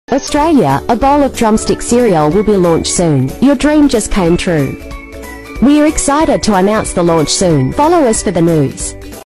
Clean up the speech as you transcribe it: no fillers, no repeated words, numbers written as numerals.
Australia, a bowl of drumstick cereal will be launched soon. Your dream just came true. We are excited to announce the launch soon. Follow us for the news.